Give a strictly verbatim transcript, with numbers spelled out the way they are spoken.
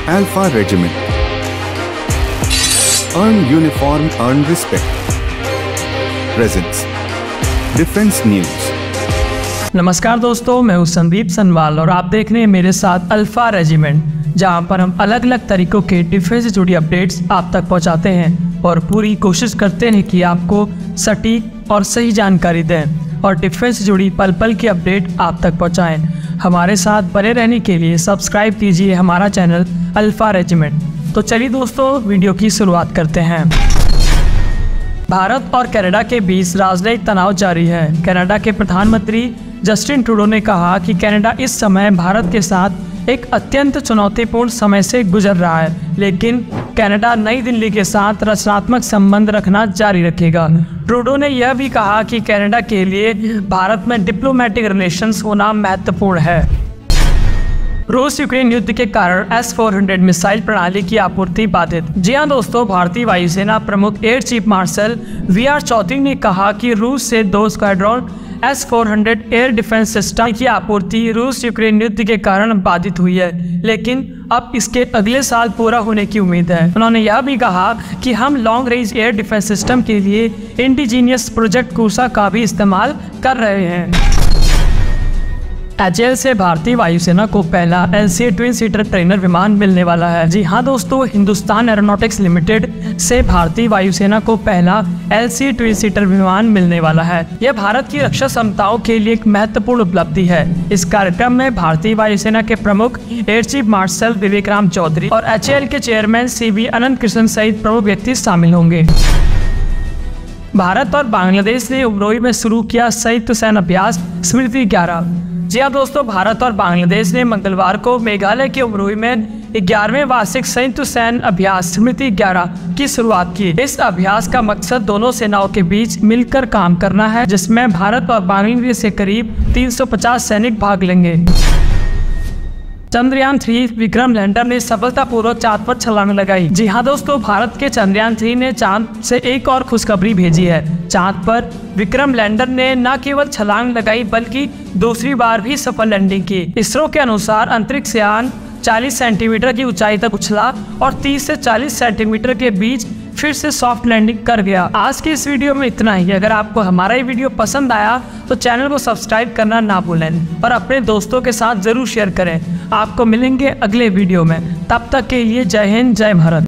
Alpha Regiment. Earn uniform, earn respect. Presents Defense News. नमस्कार दोस्तों, मैं हूं संदीप सनवाल और आप देख रहे हैं मेरे साथ अल्फा रेजिमेंट, जहां पर हम अलग अलग तरीकों के डिफेंस से जुड़ी अपडेट्स आप तक पहुंचाते हैं और पूरी कोशिश करते हैं कि आपको सटीक और सही जानकारी दें और डिफेंस से जुड़ी पल पल की अपडेट आप तक पहुंचाएं। हमारे साथ बने रहने के लिए सब्सक्राइब कीजिए हमारा चैनल अल्फा रेजिमेंट। तो चलिए दोस्तों, वीडियो की शुरुआत करते हैं। भारत और कनाडा के बीच राजनयिक तनाव जारी है। कनाडा के प्रधानमंत्री जस्टिन ट्रूडो ने कहा कि कनाडा इस समय भारत के साथ एक अत्यंत चुनौतीपूर्ण समय से गुजर रहा है, लेकिन कनाडा नई दिल्ली के साथ रचनात्मक संबंध रखना जारी रखेगा। ट्रूडो ने यह भी कहा कि कनाडा के लिए भारत में डिप्लोमेटिक रिलेशंस होना महत्वपूर्ण है। रूस यूक्रेन युद्ध के कारण एस फोर हंड्रेड मिसाइल प्रणाली की आपूर्ति बाधित। जी हां दोस्तों, भारतीय वायुसेना प्रमुख air chief marshal V R Chaudhary ने कहा कि रूस से दो squadron S four hundred air defence system की आपूर्ति रूस यूक्रेन युद्ध के कारण बाधित हुई है, लेकिन अब इसके अगले साल पूरा होने की उम्मीद है। उन्होंने यह भी कहा कि हम long range air defence system के लिए इंडिजीनियस प्रोजेक्ट कूसा का भी इस्तेमाल कर रहे हैं। एच ए एल से भारतीय वायुसेना को पहला L C A twin seater trainer विमान मिलने वाला है। जी हां दोस्तों, हिंदुस्तान एरोनॉटिक्स लिमिटेड से भारतीय वायुसेना को पहला L C A twin seater विमान मिलने वाला है। यह भारत की रक्षा क्षमताओं के लिए एक महत्वपूर्ण उपलब्धि है। इस कार्यक्रम में भारतीय वायुसेना के प्रमुख air chief marshal Vivek Ram Chaudhary और एच ए एल के chairman C V Anant Krishna सहित प्रमुख व्यक्ति शामिल होंगे। भारत और बांग्लादेश ने उमरोई में शुरू किया संयुक्त सैन्य अभ्यास स्मृति ग्यारह। जी हाँ दोस्तों, भारत और बांग्लादेश ने मंगलवार को मेघालय के उमरोई में ग्यारहवें वार्षिक संयुक्त सैन्य अभ्यास स्मृति ग्यारह की शुरुआत की। इस अभ्यास का मकसद दोनों सेनाओं के बीच मिलकर काम करना है, जिसमें भारत और बांग्लादेश से करीब तीन सौ पचास सैनिक भाग लेंगे। चंद्रयान थ्री विक्रम लैंडर ने सफलतापूर्वक चांद पर छलांग लगाई। जी हाँ दोस्तों, भारत के चंद्रयान थ्री ने चांद से एक और खुशखबरी भेजी है। चांद पर विक्रम लैंडर ने न केवल छलांग लगाई बल्कि दूसरी बार भी सफल लैंडिंग की। इसरो के अनुसार अंतरिक्ष यान चालीस सेंटीमीटर की ऊंचाई तक उछला और तीस से चालीस सेंटीमीटर के बीच फिर से सॉफ्ट लैंडिंग कर गया। आज की इस वीडियो में इतना ही। अगर आपको हमारा ये वीडियो पसंद आया तो चैनल को सब्सक्राइब करना ना भूलें और अपने दोस्तों के साथ जरूर शेयर करें। आपको मिलेंगे अगले वीडियो में, तब तक के लिए जय हिंद, जय भारत।